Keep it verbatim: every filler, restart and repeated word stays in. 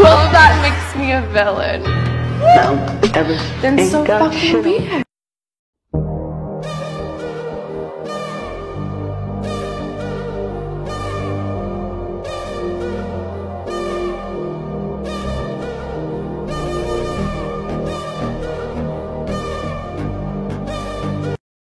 Well, that makes me a villain. No, ever Then ain't so got fucking shit be it.